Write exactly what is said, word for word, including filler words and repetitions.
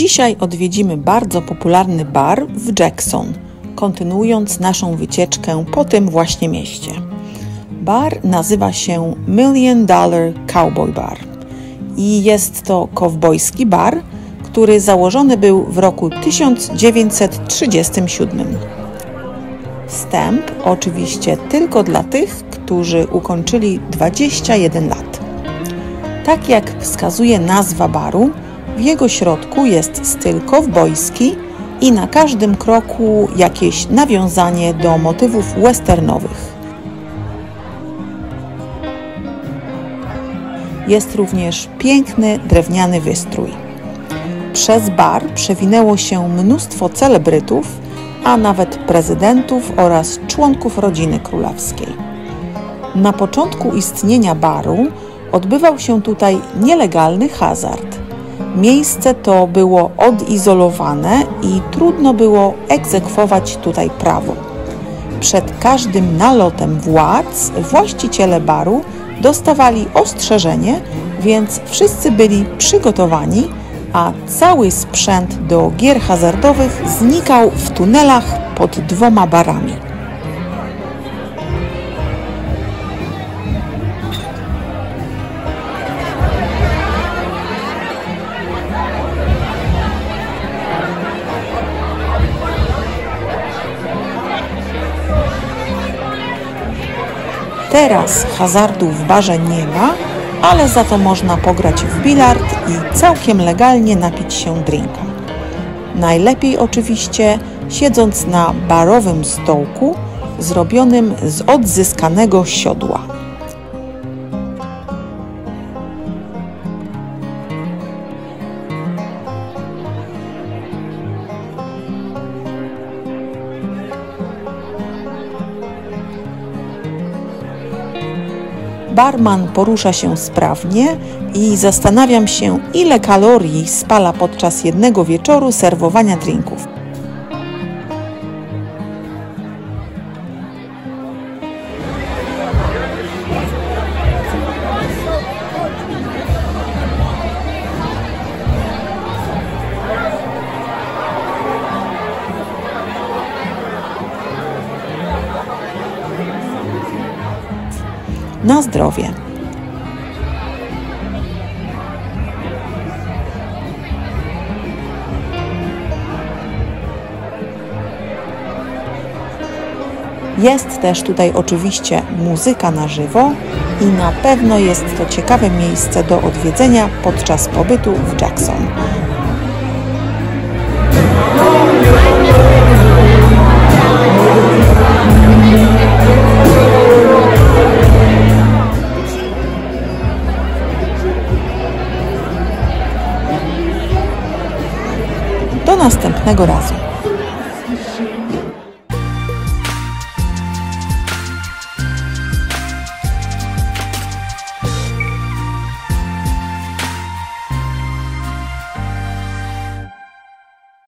Dzisiaj odwiedzimy bardzo popularny bar w Jackson, kontynuując naszą wycieczkę po tym właśnie mieście. Bar nazywa się Million Dollar Cowboy Bar i jest to kowbojski bar, który założony był w roku tysiąc dziewięćset trzydziestym siódmym. Wstęp oczywiście tylko dla tych, którzy ukończyli dwadzieścia jeden lat. Tak jak wskazuje nazwa baru, w jego środku jest styl kowbojski i na każdym kroku jakieś nawiązanie do motywów westernowych. Jest również piękny drewniany wystrój. Przez bar przewinęło się mnóstwo celebrytów, a nawet prezydentów oraz członków rodziny królewskiej. Na początku istnienia baru odbywał się tutaj nielegalny hazard. Miejsce to było odizolowane i trudno było egzekwować tutaj prawo. Przed każdym nalotem władz właściciele baru dostawali ostrzeżenie, więc wszyscy byli przygotowani, a cały sprzęt do gier hazardowych znikał w tunelach pod dwoma barami. Teraz hazardu w barze nie ma, ale za to można pograć w bilard i całkiem legalnie napić się drinka. Najlepiej oczywiście siedząc na barowym stołku zrobionym z odzyskanego siodła. Barman porusza się sprawnie i zastanawiam się, ile kalorii spala podczas jednego wieczoru serwowania drinków. Na zdrowie! Jest też tutaj oczywiście muzyka na żywo i na pewno jest to ciekawe miejsce do odwiedzenia podczas pobytu w Jackson. Do następnego razu.